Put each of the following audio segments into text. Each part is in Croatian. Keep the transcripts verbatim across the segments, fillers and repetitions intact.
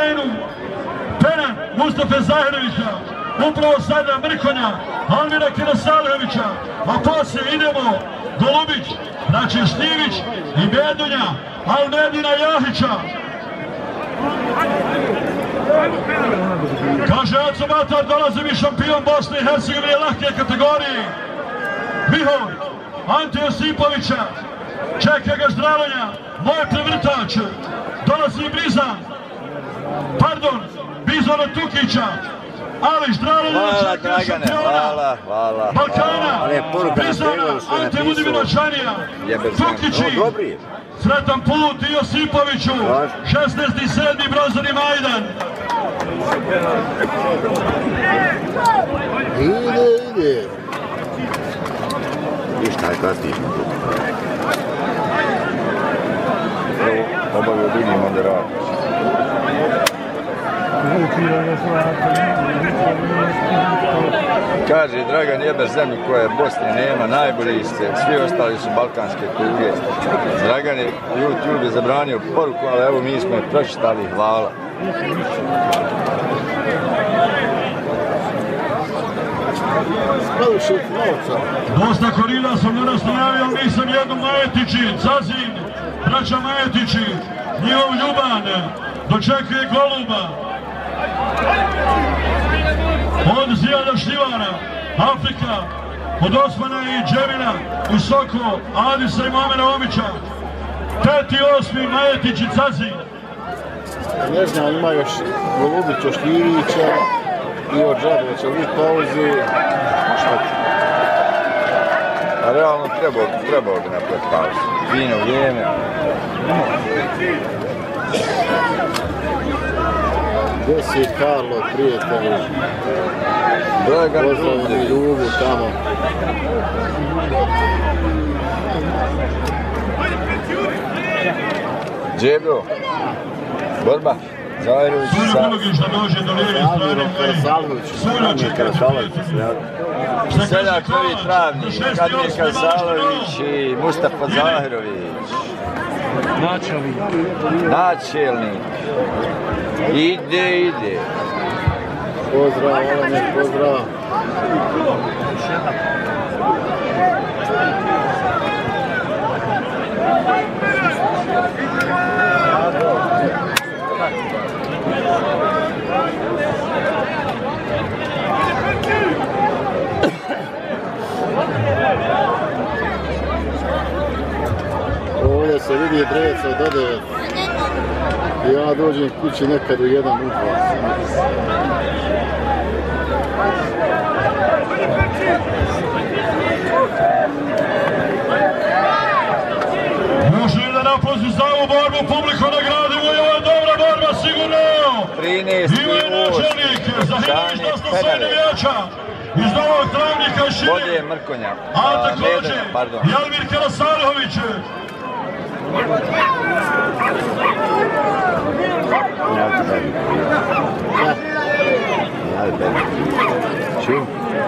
arenu. Penal Mustafa Zahirovića, upravo sada Mrkonja, Almira Kirasalovića, a poslije idemo Golubić, znači Štivić i Bedunja, Almedina Jahića. Kaže Aco Matar, dolazi mi šampion Bosne i Hercegovine lahke kategorije. Mihović, Ante Josipovića, čeka ga Zdravlja, moj prevrtač, dolazi Brizan, pardon, Bizona Tukića, Ali Zdravlja čeka šampiona Balkana, Brizana, Ante Budiminoćanija, Tukići, sretan put i Josipoviću, šesnaesti sedmi bronzani Majdan. Ide, ide. I šta je kasnije? Evo, obavio drugim moderator. Kaže Dragan Jeber zemlju koje Bosne nema, najbolji ste, svi ostali su balkanske kuge. Dragan je YouTube je zabranio poruku, ali evo mi smo je pročitali, hvala. Dosta korila sam danas najavio, nisam jednu Majetići, Zazin, braća Majetići, njihov Ljuban, dočekuje Goluba. Od Zijada Šljivara, Afrika, od Osmana i Džemina, Usoko, Adisa i Momena Omića, peti osmi Majetić i Zazin. Ne znam, ima još Golubića, Šljivića i od Žabovića, vi pauzi. A realno trebao bi napraviti pauzu. Fino vrijeme. Gdje si Karlo, prijatelji? Pozdravljeni ljubu tamo. Džebro, borba, Zahirović, Almiro Krasalović, Almir Krasalović, Seljak prvi travnik, Almir Krasalović i Mustafa Zahirović. Načelnik. Načelnik. Ide, ide. Pozdrav, Almir, pozdrav. Ovdje se vidi dreca od devet. Ja dođem kući nekad u jedan u dva. Može li da napozi za ovu borbu publiku nagradimo i ovo je dobra borba sigurno. trinaesti Ivo je načelnik za hiljadu šesto navijača iz Novog Travnika i šire. Vode Mrkonja. A također Almir Krasalović. Čim?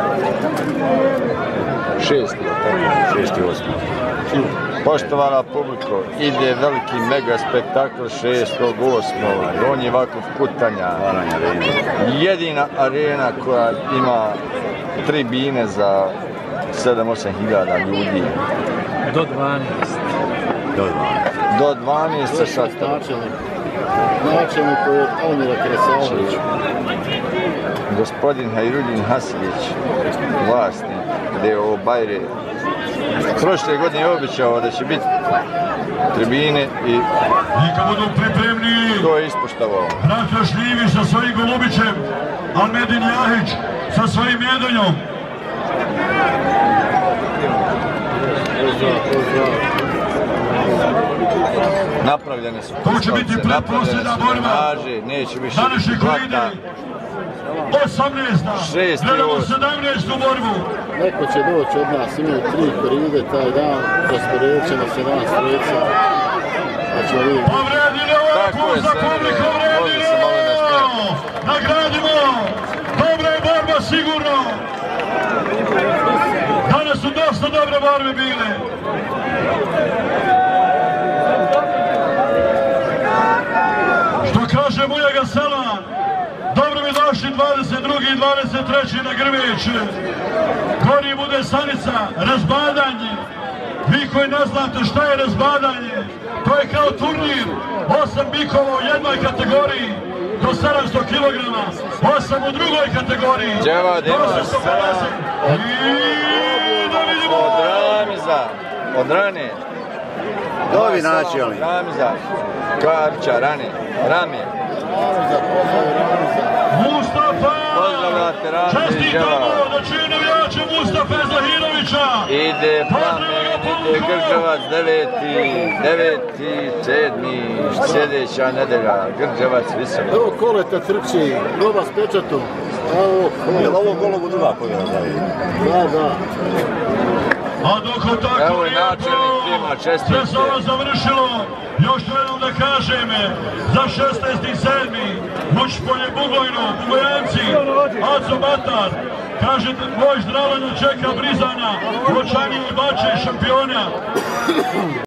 Šesti, šesti, osmi. Poštovana publiko, ide veliki mega spektakl šestog osmog Donji Vakuf Kutanja. Jedina arena koja ima tribine za sedam osam hiljada ljudi. Do dvanaest. Do dvanaest. Do dvanaest sa šatorom. Načelnik. Načelnik je Almira Krasalović. Gospodin Hajrudin Hasić, vlasnik D O O Bajre. Prošle godine je obećao da će biti tribine i neka budu pripremni. To je ispoštovao. Braća Šljivić sa svojim Golubićem, Almedin Jahić sa svojim Jedonjom. Pozdrav, pozdrav. Napravljene su to će biti pretposljedna borba. Neće više biti hvata. osamnaesta. Gledamo sedamnaestu borbu. Neko će doći od nas, imaju tri koride taj dan, rasporedit ćemo se nas treca. Pa ćemo vidjeti. Povredili ovaj put za publiku, vredili! Nagradimo! Dobra je borba sigurno! Danas su dosta dobre borbe bile. Što kaže Mujaga Selan. Dobro mi došli dvadeset drugi i dvadeset treći na Grmeć. Gori bude stanica, razbadanje. Vi koji ne znate šta je razbadanje, to je kao turnir. Osam bikova u jednoj kategoriji do sedamsto kilograma, osam u drugoj kategoriji. Dževad ima sada od Ramiza, od Rane. Novi načelnik. Ramiza, Karča, Rane, Rame. Mustafa! Pozdravljate Ramiza i Čestitamo Dževad. da čuje navijače Mustafa Zahirovića. Ide Plamen, ide Grđevac, deveti, deveti, sedmi, sljedeća nedelja, Grđevac visoko. Evo Koleta trči, roba s pečatom. Evo, Je li ovo golovu druga pobjeda za vi? da, da. A dok od tako Evo i načelnik tima, čestitke. sve se ovo završilo, još jednom da kažem, za šesnaesti sedmi Vučpolje Bugojno, Bugojanci, Aco Batar, kažete, moj Zdravljan čeka Brizana, Vočanije i Bače, šampiona.